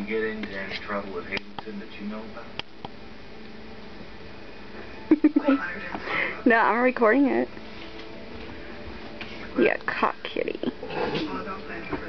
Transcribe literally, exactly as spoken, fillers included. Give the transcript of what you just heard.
you get into any trouble with Hazleton that you know about? No, I'm recording it. Yeah, cock kitty.